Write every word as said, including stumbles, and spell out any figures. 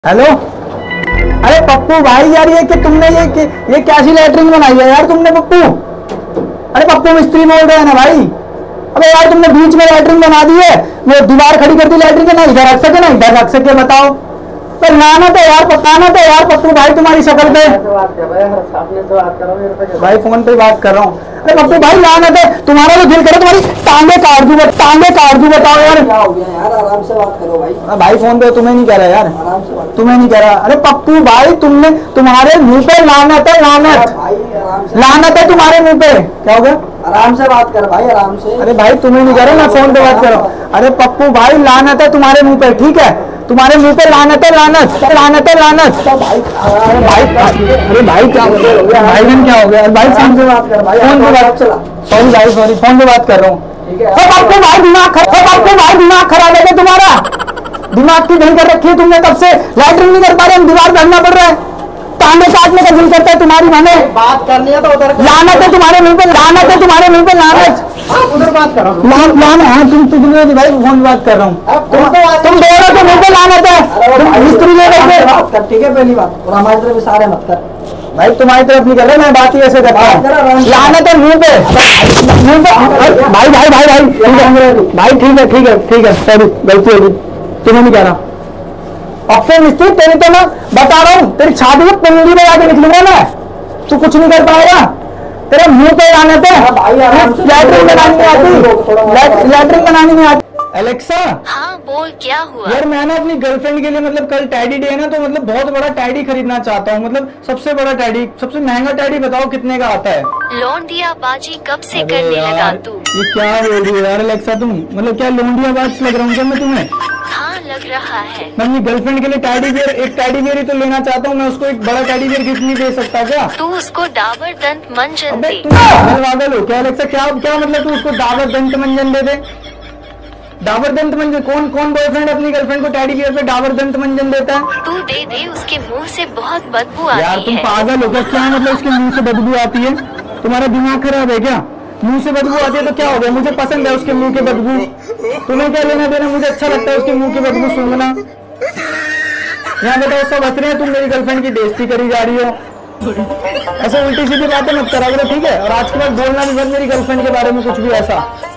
Hello. अरे पप्पू भाई यार, ये कि तुमने ये कि, ये कैसी लैटरिन बनाई है यार तुमने पप्पू? अरे पप्पू मिस्त्री बोल रहे हैं ना भाई? अबे यार तुमने बीच में लैटरिन बना दी है, वो दीवार खड़ी कर दी लैटरिन के, ना इधर रख सके ना इधर रख सके, बताओ। पर लाना तो यार पकाना तो यार पप्पू भाई तुम्हारी शक्ल पे। भाई फोन पे बात कर रहा हूँ। अरे पप्पू भाई लाना तो तुम्हारा तो दिल करे तुम्हारी टांगे काट दूं, टांगे काट दूं, बताओ यार। क्या हो गया यार, आराम से बात करो भाई। भाई फोन पे तुम्हें नहीं कह रहा यार, आराम से बात तुम्हें नहीं कह रहा। अरे पप्पू भाई तुमने, तुम्हारे मुंह पे लानत है, लानत भाई, आराम से लानत है तुम्हारे मुंह पे। क्या हो गया? आराम से बात कर भाई, आराम से। अरे भाई तुम्हें नहीं कह रहा, मैं फोन पे बात कर रहा हूँ। अरे पप्पू भाई लानत है तुम्हारे मुंह पे, ठीक है? तुम्हारे मुंह पे लानत है, लानत लानत है, लानत। भाई भाई अरे भाई क्या हो गया भाई बहन, क्या हो गया भाई? फोन पे बात कर भाई, फोन पे बात चला। सॉरी भाई सॉरी, फोन पे बात कर रहा हूँ। ठीक है पप्पू भाई दिमाग खराब, पप्पू भाई दिमाग खराब है क्या तुम्हारा? दिमाग की दही कर रखी है तुमने, तब से लैटरिन नहीं कर पा रहे, हम दीवार भरना पड़ रहा है। तांबे काटने का दिल करता है तुम्हारी, मैंने बात करनी है तो उधर लानत है तुम्हारे मुंह पे, लानत है तुम्हारे मुंह पे, लानत। उधर बात करो। लान लान हाँ तुम तुम भाई फोन बात कर रहा हूँ। तुम तुम दोनों के मुंह पे लानत है, मिस्त्री ले गए बात कर, ठीक है? पहली बात और हमारी तरफ इशारे मत कर भाई, तुम्हारी तरफ नहीं कर रहा, मैं बात ही ऐसे करता हूँ। लानत है मुंह पे, मुंह पे। भाई भाई भाई भाई ठीक है भाई, ठीक है ठीक है ठीक है, सॉरी गलती होगी, तुम्हें नहीं कह रहा। अफसर मिस्त्री तेरी तो मैं बता रहा हूँ, तेरी छाती में पिंडी में जाके निकलूंगा मैं, तू कुछ नहीं कर पाएगा। तेरे मुंह पे लानत है। लैटरिन बनानी नहीं आती, लैटरिन बनानी नहीं आती। एलेक्सा, हाँ बोल, क्या हुआ? यार मैं ना अपनी गर्लफ्रेंड के लिए, मतलब कल टैडी डे है ना, तो मतलब बहुत बड़ा टैडी खरीदना चाहता हूँ, मतलब सबसे बड़ा टैडी, सबसे महंगा टैडी बताओ कितने का आता है? लौंडिया बाजी कब से अरे करने यार, लगा तू? ये क्या बोल रही हो यार एलेक्सा तुम? मतलब क्या लोंडिया बाज लग रहा हूँ क्या मैं तुम्हें? हाँ लग रहा है। मैं अपनी गर्लफ्रेंड के लिए टैडी बियर, एक टैडी बियर ही तो लेना चाहता हूँ मैं, उसको एक बड़ा टैडी बियर गिफ्ट नहीं दे सकता क्या? तू उसको डाबर दंत मंजन अबे दे। तुम पागल वागल हो क्या एलेक्सा? क्या क्या मतलब तू उसको डाबर दंत मंजन दे दे? डाबर दंत मंजन? कौन कौन बॉयफ्रेंड अपनी गर्लफ्रेंड को टैडी बियर पे डाबर दंत मंजन देता है? तू दे दे, उसके मुंह से बहुत बदबू यार आती तुम है। पागल हो क्या? क्या मतलब उसके मुंह से बदबू आती है? तुम्हारा दिमाग खराब है क्या? मुंह से बदबू आती है तो क्या हो गया? मुझे पसंद है उसके मुंह के बदबू, तुम्हें क्या लेना देना? मुझे अच्छा लगता है उसके मुंह की बदबू सूंघना। यहाँ बताओ सब हंस रहे हैं, तुम मेरी गर्लफ्रेंड की बेइज्जती करी जा रही हो। ऐसे उल्टी सीधी बातें मत करा करो, ठीक है? और आज के बाद बोलना भी मत मेरी गर्लफ्रेंड के बारे में कुछ भी ऐसा।